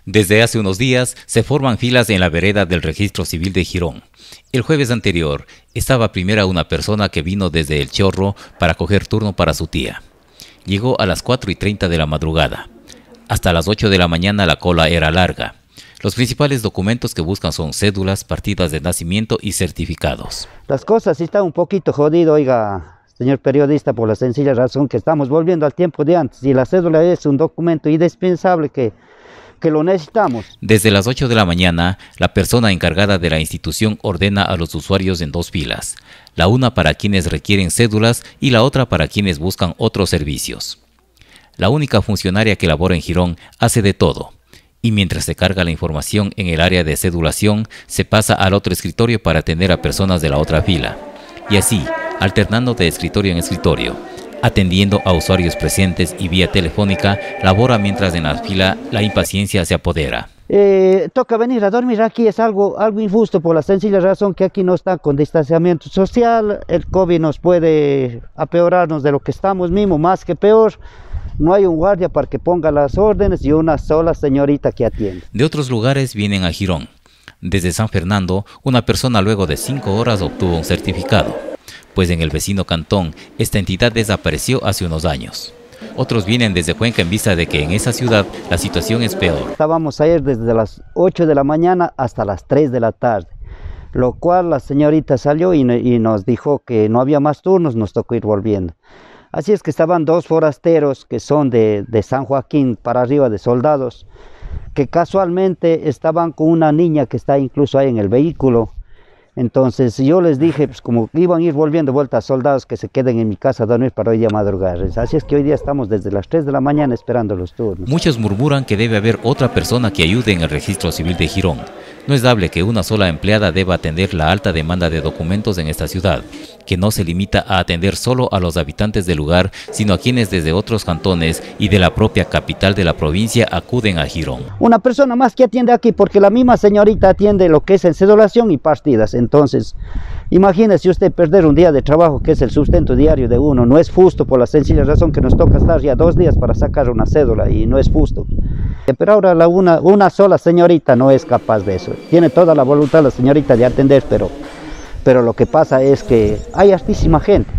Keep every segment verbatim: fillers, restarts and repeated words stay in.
Desde hace unos días se forman filas en la vereda del Registro Civil de Girón. El jueves anterior estaba primera una persona que vino desde El Chorro para coger turno para su tía. Llegó a las cuatro y treinta de la madrugada. Hasta las ocho de la mañana la cola era larga. Los principales documentos que buscan son cédulas, partidas de nacimiento y certificados. Las cosas sí están un poquito jodidas, oiga, señor periodista, por la sencilla razón que estamos volviendo al tiempo de antes. Y la cédula es un documento indispensable que, que lo necesitamos. Desde las ocho de la mañana, la persona encargada de la institución ordena a los usuarios en dos filas. La una para quienes requieren cédulas y la otra para quienes buscan otros servicios. La única funcionaria que labora en Girón hace de todo. Y mientras se carga la información en el área de cedulación, se pasa al otro escritorio para atender a personas de la otra fila. Y así, alternando de escritorio en escritorio, atendiendo a usuarios presentes y vía telefónica, labora mientras en la fila la impaciencia se apodera. Eh, toca venir a dormir aquí, es algo, algo injusto por la sencilla razón que aquí no está con distanciamiento social. El COVID nos puede apeorarnos de lo que estamos mismo, más que peor. No hay un guardia para que ponga las órdenes y una sola señorita que atiende. De otros lugares vienen a Girón. Desde San Fernando, una persona luego de cinco horas obtuvo un certificado, pues en el vecino cantón esta entidad desapareció hace unos años. Otros vienen desde Cuenca en vista de que en esa ciudad la situación es peor. Estábamos ayer desde las ocho de la mañana hasta las tres de la tarde, lo cual la señorita salió y, y nos dijo que no había más turnos, nos tocó ir volviendo. Así es que estaban dos forasteros que son de, de San Joaquín para arriba de Soldados, que casualmente estaban con una niña que está incluso ahí en el vehículo. Entonces yo les dije, pues como iban a ir volviendo vuelta a Soldados, que se queden en mi casa a dormir para hoy día madrugar. Así es que hoy día estamos desde las tres de la mañana esperando los turnos. Muchos murmuran que debe haber otra persona que ayude en el Registro Civil de Girón. No es dable que una sola empleada deba atender la alta demanda de documentos en esta ciudad, que no se limita a atender solo a los habitantes del lugar, sino a quienes desde otros cantones y de la propia capital de la provincia acuden a Girón. Una persona más que atiende aquí, porque la misma señorita atiende lo que es en cedulación y partidas. Entonces, imagínese usted perder un día de trabajo, que es el sustento diario de uno. No es justo por la sencilla razón que nos toca estar ya dos días para sacar una cédula y no es justo. Pero ahora la una, una sola señorita no es capaz de eso. Tiene toda la voluntad la señorita de atender, pero, pero lo que pasa es que hay hartísima gente.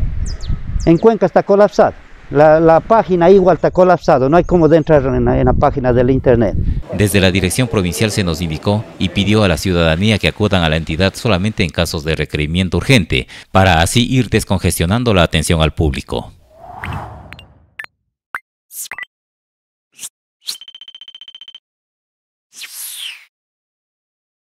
En Cuenca está colapsada. La, la página igual está colapsada. No hay cómo de entrar en la, en la página del internet. Desde la dirección provincial se nos indicó y pidió a la ciudadanía que acudan a la entidad solamente en casos de requerimiento urgente, para así ir descongestionando la atención al público.